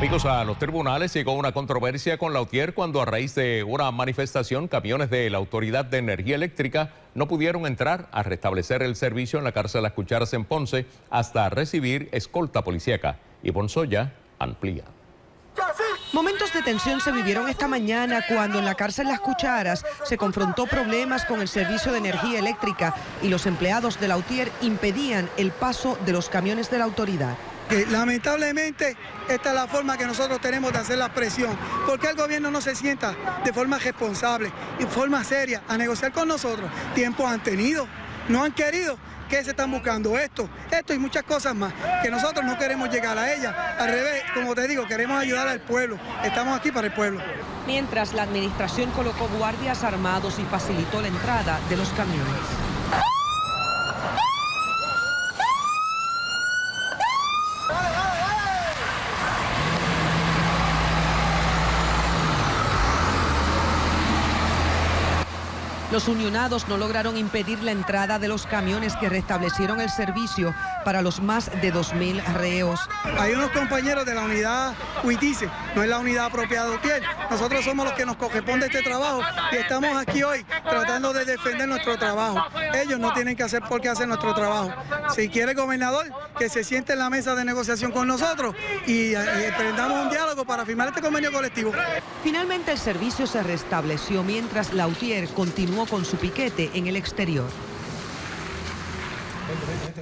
Amigos, a los tribunales llegó una controversia con Lautier cuando a raíz de una manifestación, camiones de la Autoridad de Energía Eléctrica no pudieron entrar a restablecer el servicio en la cárcel Las Cucharas en Ponce hasta recibir escolta policíaca. Y Bonsoya amplía. Momentos de tensión se vivieron esta mañana cuando en la cárcel Las Cucharas se confrontó problemas con el servicio de energía eléctrica y los empleados de Lautier impedían el paso de los camiones de la autoridad. Lamentablemente, esta es la forma que nosotros tenemos de hacer la presión. ¿Por qué el gobierno no se sienta de forma responsable y forma seria a negociar con nosotros? Tiempos han tenido, no han querido. ¿Qué se están buscando? Esto y muchas cosas más, que nosotros no queremos llegar a ellas. Al revés, como te digo, queremos ayudar al pueblo. Estamos aquí para el pueblo. Mientras la administración colocó guardias armados y facilitó la entrada de los camiones. Los unionados no lograron impedir la entrada de los camiones que restablecieron el servicio para los más de 2.000 reos. Hay unos compañeros de la unidad Huitice, no es la unidad apropiada de Lautier. Nosotros somos los que nos corresponde este trabajo y estamos aquí hoy tratando de defender nuestro trabajo. Ellos no tienen que hacer por qué hacer nuestro trabajo. Si quiere el gobernador, que se siente en la mesa de negociación con nosotros y emprendamos un diálogo para firmar este convenio colectivo. Finalmente el servicio se restableció mientras Lautier continuó con su piquete en el exterior.